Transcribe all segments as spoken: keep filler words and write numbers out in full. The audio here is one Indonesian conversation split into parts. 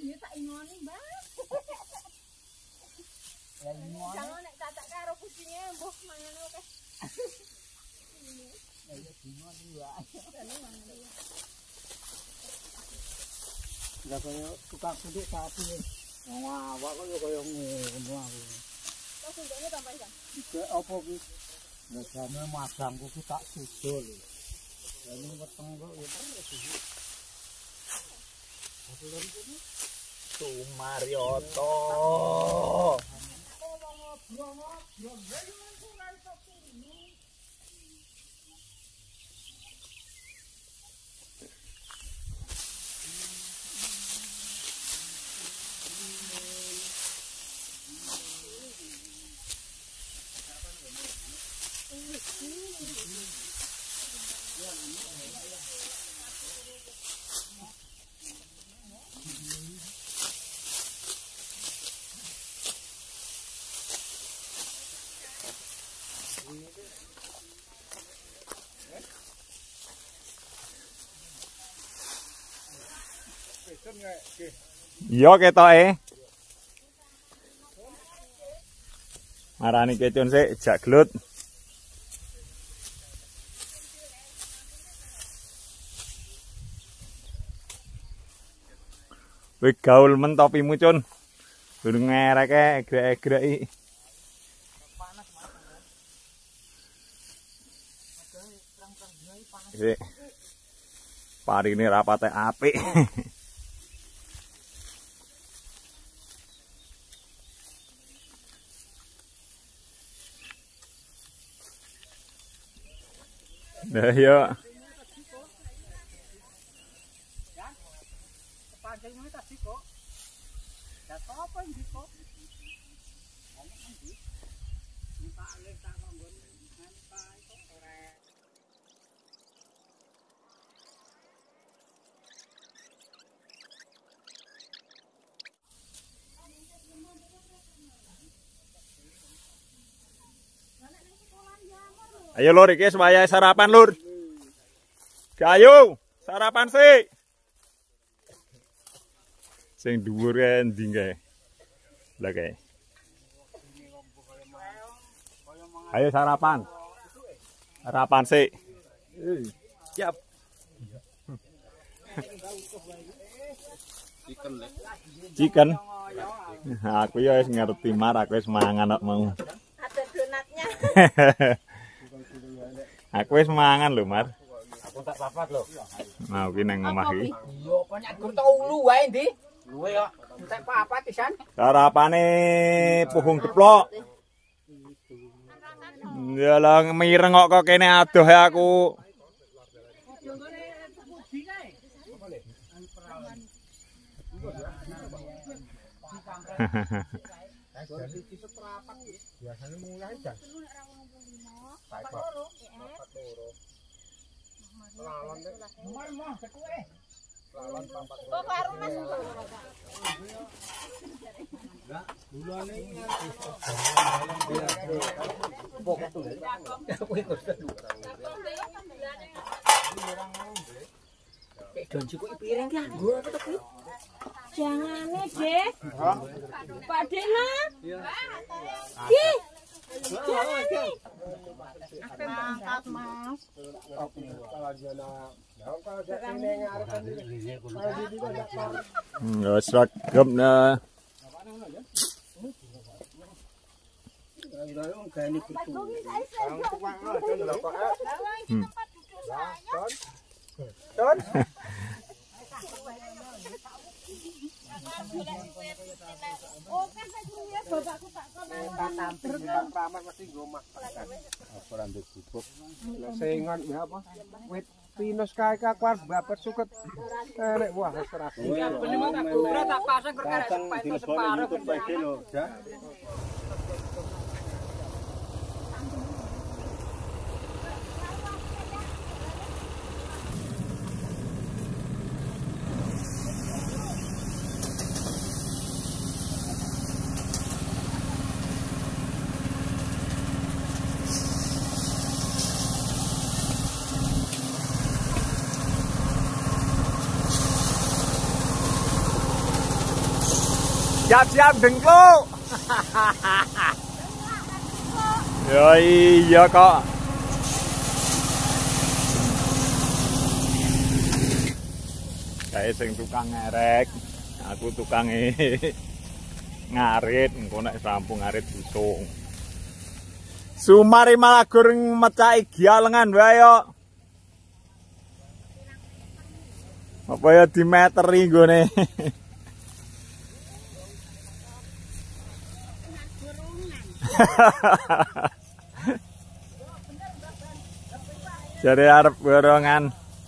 dia tak ingoni, Mbak. Ya ingoni. Jangan nek cacak karo kucingnya mbuh mangan oke. Ya ya ingoni wae. Lah kaya tukang sunduk sapi. Wah, awak kok kaya ngono aku. Kok sunduknya tambah ya? Iki apa ki? Lah jane madangku ki tak sudul. Lah ini weteng kok ya terus iki. Apa lho iki? Sumaryoto. Iya ketoke. Marani kecun sik jak glut. Wih gaul men topimu Cun. Durung ngereke egrek-egreki. Sik. Parine rapate apik. Nah ya. Panjang ini tadi kok. Ya apa ini kok? Minta alih tak nggon ngantai kok ora. Ayo Lur, iki supaya sarapan Lur. Ayo, sarapan sih. Sing dhuwur kae ndi kae. Lah kae. Ayo sarapan. Sarapan sih. Siap. Chicken lek. Chicken. Aku ya wis ngerti mar, aku wis mangan kok mau. Ada donatnya. Aku wis mangan lho, Mar. Aku tak papat lho. Mau ki nang omah iki. Iya, banyak gur telu wae ndi. Luwe kok. Entek papat pisan. Sarapane puhung deplok. Ya lah mireng kok kok kene adoh e aku. Biasanya mulai jam. Papat loro. Papat loro. Lalon nek. Mah ketuwe. Lalon papat loro. Kok karo Mas. Enggak, dulane Don cukup piring ki nggo apa to ki? Jangane, Dek. Pak Dena. Ki. Jangane. Mangkat, Mas. Hmm, wis regep nah. Don. Oke, saya bapakku tak kono. Ramah mesti ngomah. Ora ndek bubuk. Lah sengon ya apa? Wit pinus kae kakuan babat suket. Nek wah wis ora. Iya bener mah tak gobra tak pasang kerkara sepatu separo kan. Siap-siap dengkluk. Ya iya kok. Kayak sing tukang ngerek, aku tukang ngarit, engko nek rampung ngarit busuk. Sumari malah goreng mecahi gialengan wae yo. Apa ya dimeteri nggone. Jadi arep borongan.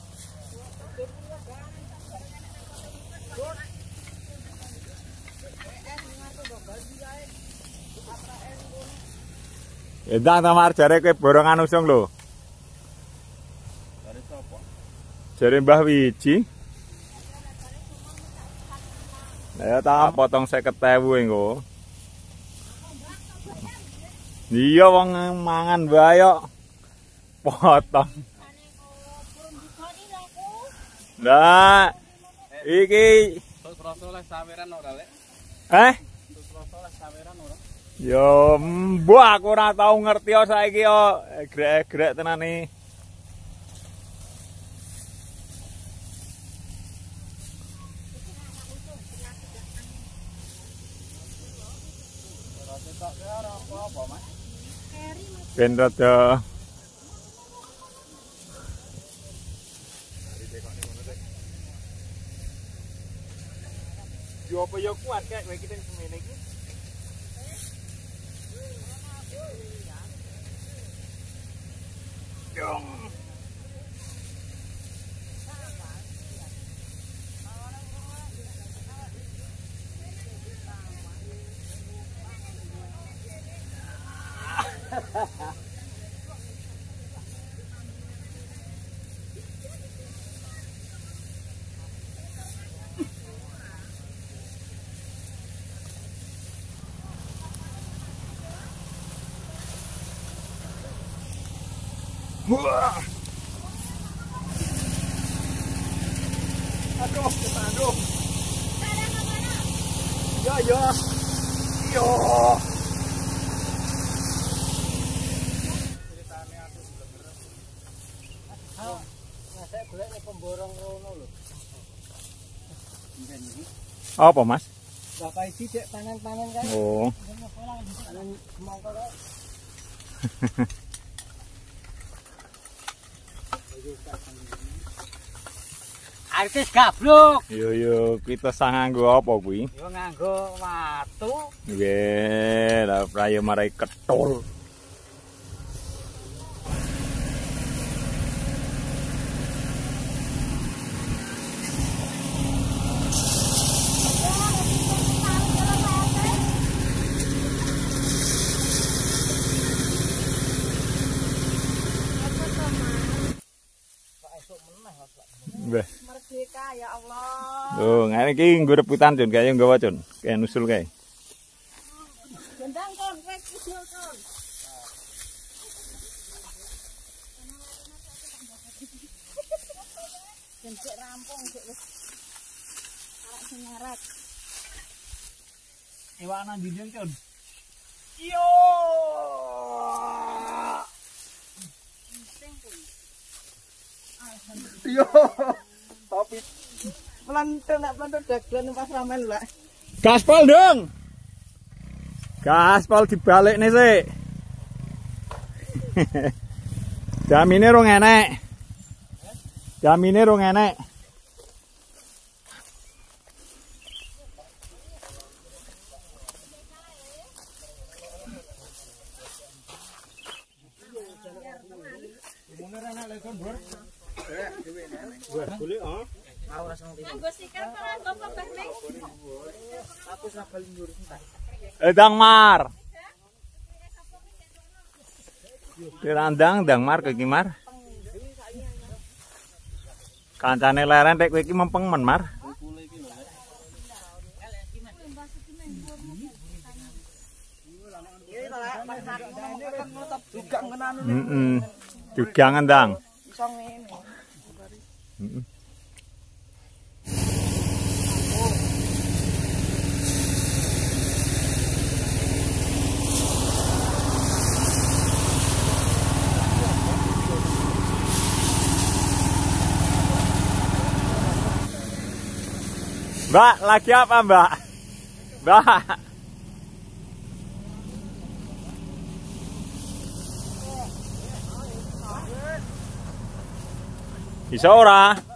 Endang tamar jare kowe borongan usung lho. Jare sapa? Jare Mbah Wiji. Ya tak potong seket ewu engko. Iya wong mangan wae kok. Potong. Lah iki Susroso les saweran ora lek? Eh? Susroso les saweran ora? Yo mbok aku ora tau ngerti yo saiki yo grek-grek tenane. Ben rada yo apa yo kuat kayak kowe iki sing semene iki. Dong. Wah. Aduh, aduh. Ya, ya. Yo. Apa, Mas? Bapak isi cek panen-panen kan. Oh. Panen semangka kok. Artis gablok. Yo yo, kita sang nganggo apa kuwi? Yo nganggo watu. Nggih, lah prayo marai ketul. Mbah. Merdeka ya Allah. Loh, ngene iki nggo rebutan Jon, kaya nggawa Jon. Kayak nusul kae. Gendang kon, wis usul kon. Jengkek rampung sik wis. Arek sing ngarep. Iwak nang ndi Jon? Yo. Yo. Tapi pelan-pelan nek pelan dagelan pas ramen lho. Gaspol dong. Gaspol dibalik nih sih. Jamine rong enek. Jamine rong enek. Edang mar. Dirandang dang mar ke Mar. Kancane leren tek kowe iki mempeng men Mar. Heeh. Juga ngendang. Heeh. Mbak, lagi apa, Mbak? Mbak. Bisa ora?